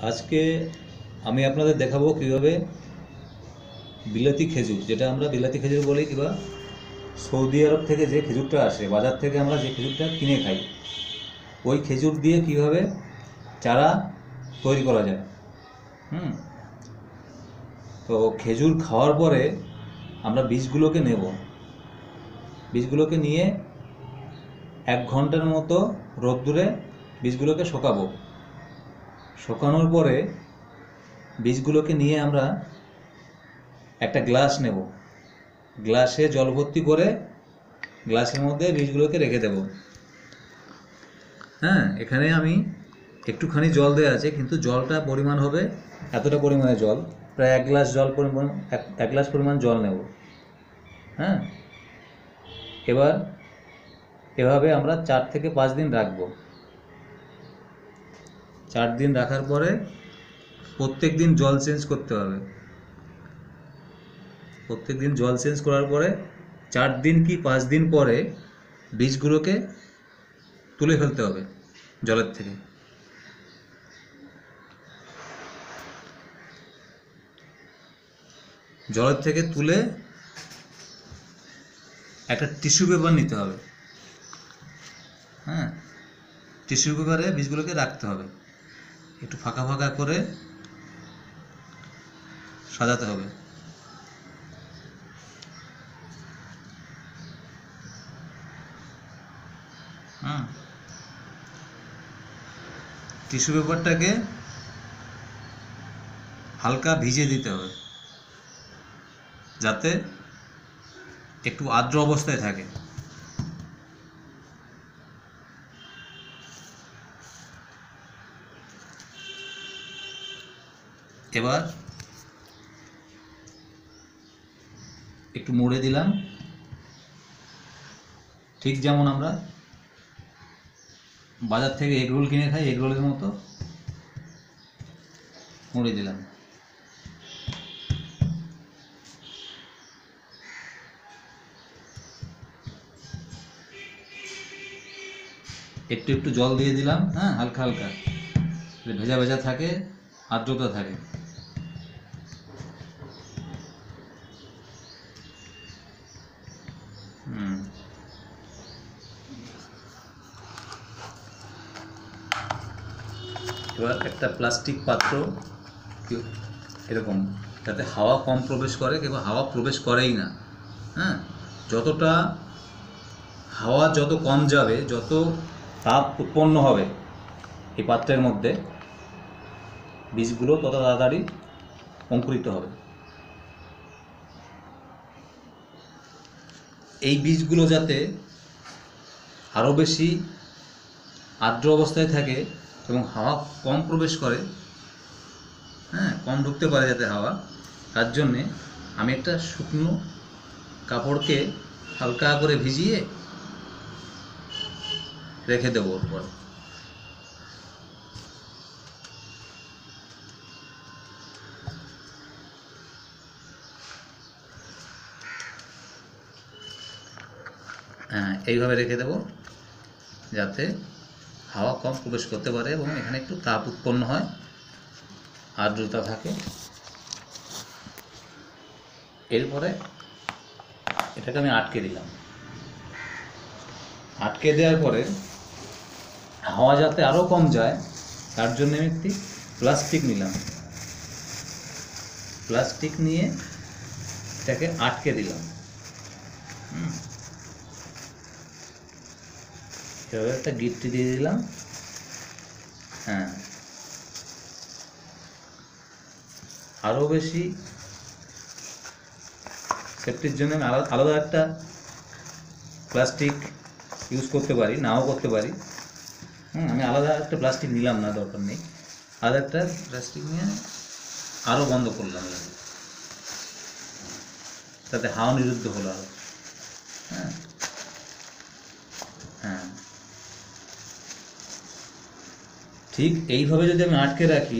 আজকে আমি আপনাদের দেখাবো কিভাবে বিলাতি খেজুর, যেটা আমরা বিলাতি খেজুর বলি, কিংবা সৌদি আরব থেকে যে খেজুরটা আসে, বাজার থেকে আমরা যে খেজুরটা কিনে খাই, ওই খেজুর দিয়ে কিভাবে চারা তৈরি করা যায়। তো খেজুর খাওয়ার পরে আমরা বীজগুলোকে নেব, বীজগুলোকে নিয়ে 1 ঘন্টার মতো রোদ্দুরে বীজগুলোকে শোকাবো। শোকানোর পরে বীজগুলোকে নিয়ে আমরা একটা গ্লাস নেব, গ্লাসে জল ভর্তি করে গ্লাসের মধ্যে বীজগুলোকে রেখে দেব। এখানে আমি একটুখানি জল দেওয়া আছে, কিন্তু জলটা পরিমাণ হবে এতটা পরিমাণে জল, প্রায় 1 গ্লাস জল পরিমাণ, 1 গ্লাস পরিমাণ জল নেব। এবার এভাবে আমরা 4 থেকে 5 দিন রাখবো। 4 দিন রাখার পরে প্রত্যেক দিন জল চেঞ্জ করতে হবে। প্রত্যেক দিন জল চেঞ্জ করার পরে 4 দিন কি 5 দিন পরে বীজগুলোকে তুলে ফেলতে হবে জলের থেকে। জলের থেকে তুলে একটা টিস্যু পেপার নিতে হবে। টিস্যু পেপারে বীজগুলোকে রাখতে হবে, একটু ফাঁকা ফাঁকা করে সাজাতে হবে। টিস্যু পেপারটাকে হালকা ভিজিয়ে দিতে হবে, যাতে একটু আর্দ্র অবস্থায় থাকে। এবার একটু মুড়ে দিলাম, ঠিক যেমন আমরা বাজার থেকে এগ রোল কিনে খাই, এগ রোলের মতো মুড়ে দিলাম। একটু একটু জল দিয়ে দিলাম, হালকা হালকা, ভেজা ভেজা থাকে, আর্দ্রতা থাকে। এবার একটা প্লাস্টিক পাত্র এরকম, যাতে হাওয়া কম প্রবেশ করে, কিংবা হাওয়া প্রবেশ করেই না। যতটা হাওয়া যত কম যাবে, যত তাপ উৎপন্ন হবে এই পাত্রের মধ্যে, বীজগুলো তত তাড়াতাড়ি অঙ্কুরিত হবে। এই বীজগুলো যাতে আরও বেশি আর্দ্র অবস্থায় থাকে এবং হাওয়া কম প্রবেশ করে, কম ঢুকতে পারে যাতে হাওয়া, তার জন্যে আমি একটা শুকনো কাপড়কে হালকা করে ভিজিয়ে রেখে দেবো ওর পর। এইভাবে রেখে দেব, যাতে হাওয়া কম প্রবেশ করতে পারে এবং এখানে একটু তাপ উৎপন্ন হয়, আর্দ্রতা থাকে। এরপরে এটাকে আমি আটকে দিলাম। আটকে দেওয়ার পরে হাওয়া যাতে আরও কম যায়, তার জন্য আমি একটি প্লাস্টিক নিলাম। প্লাস্টিক নিয়ে এটাকে আটকে দিলাম। এভাবে একটা গিট্টি দিয়ে দিলাম। আরও বেশি সেফটির জন্য আমি আলাদা একটা প্লাস্টিক ইউজ করতে পারি, নাও করতে পারি। আমি আলাদা একটা প্লাস্টিক নিলাম না, দরকার নেই। আলাদা একটা প্লাস্টিক নিয়ে আরও বন্ধ করলাম, তাতে হাওয়া নিরুদ্ধ হলো আরও। ঠিক এইভাবে যদি আমি আটকে রাখি,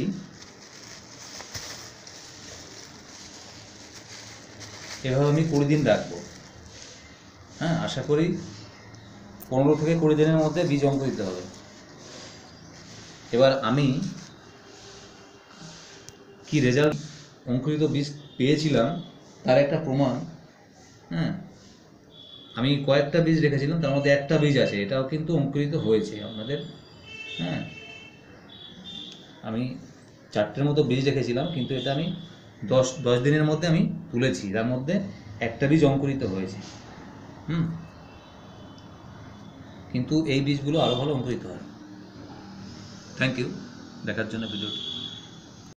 এভাবে আমি 20 দিন রাখবো। আশা করি 15 থেকে 20 দিনের মধ্যে বীজ অঙ্কুরিত হবে। এবার আমি কি রেজাল্ট অঙ্কুরিত বীজ পেয়েছিলাম তার একটা প্রমাণ। হ্যাঁ, আমি কয়েকটা বীজ রেখেছিলাম, তার মধ্যে একটা বীজ আছে, এটাও কিন্তু অঙ্কুরিত হয়েছে আপনাদের। হ্যাঁ, আমি 4টের মতো বীজ রেখেছিলাম, কিন্তু এটা আমি 10 দিনের মধ্যে আমি তুলেছি, তার মধ্যে একটা বীজ অঙ্কুরিত হয়েছে। কিন্তু এই বীজগুলো আরও ভালো অঙ্কুরিত হয়। থ্যাংক ইউ দেখার জন্য ভিডিওটি।